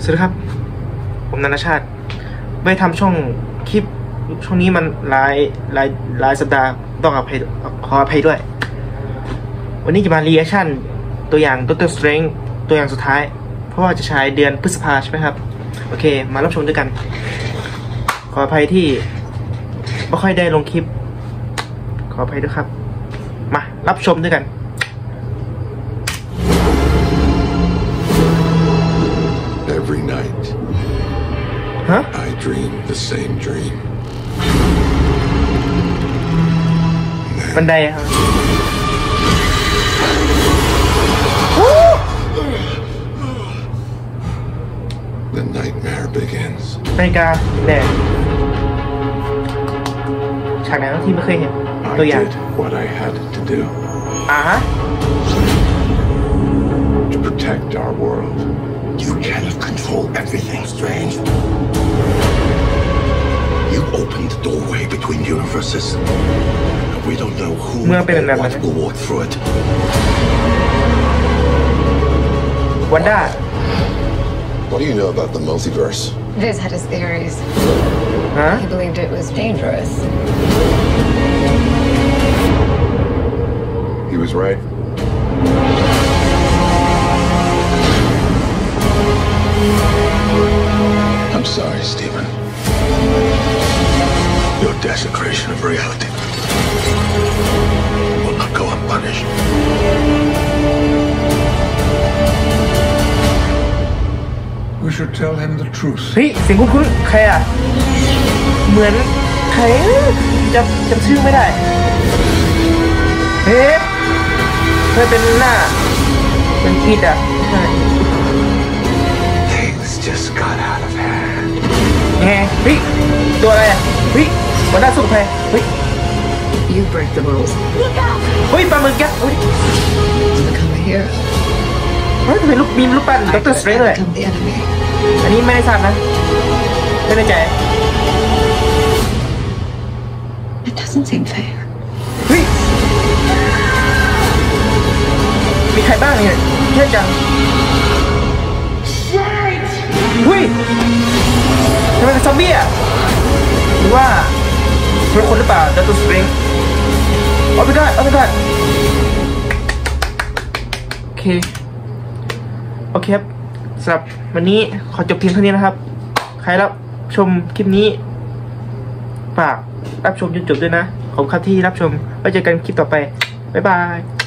สวัสดีครับผมนันทชาติไม่ทำช่องคลิปช่วงนี้มันหลายสัปดาห์ต้องขออภัยด้วยวันนี้จะมารีแอคชั่นตัวอย่างDoctor Strangeตัวอย่างสุดท้ายเพราะว่าจะฉายเดือนพฤษภาใช่ไหมครับโอเคมารับชมด้วยกันขออภัยที่ไม่ค่อยได้ลงคลิปขออภัยด้วยครับมารับชมด้วยกัน Every night, I dream the same dream. บันไดครับ The nightmare begins. นาฬิกาแดงฉากไหนที่ไม่เคยเห็นตัวอย่าง I did what I had to do. To protect our world. You cannot control everything, Strange. You opened the doorway between universes. And we don't know who or what will walk through it. Wanda. What do you know about the multiverse? Viz had his theories. He believed it was dangerous. He was right. I'm sorry, Stephen. Your desecration of reality will not go unpunished. We should tell him the truth. เฮ้ยเสียงคุ้นๆใครอ่ะเหมือนใครจำชื่อไม่ได้เฮ้ยไม่เป็นหน้าเป็นคิดอ่ะใช่ Things just got out of hand. ไงเฮ้ยตัวอะไรอ่ะเฮ้ยวันหน้าสุดแพ้เฮ้ย You break the rules. เฮ้ยปลาหมึกยักษ์เฮ้ย Become a hero. เฮ้ยทำไมมีลูกปั้นด็อกเตอร์สเตรนจ์เลย Become the enemy. อันนี้ไม่ได้ทราบนะไม่ได้ใจ It doesn't seem fair. เฮ้ยมีใครบ้างเนี่ยเยอะจังเฮ้ยทำไมเป็นซอมบี้อ่ะหรือว่าเป็นคนหรือเปล่าด็อกเตอร์สเตรนจ์โอ้ไม่ได้โอเคครับสำหรับวันนี้ขอจบเพียงเท่านี้นะครับใครรับชมคลิปนี้ฝากรับชมจนจบด้วยนะขอบคุณครับที่รับชมไว้เจอกันคลิปต่อไปบ๊ายบาย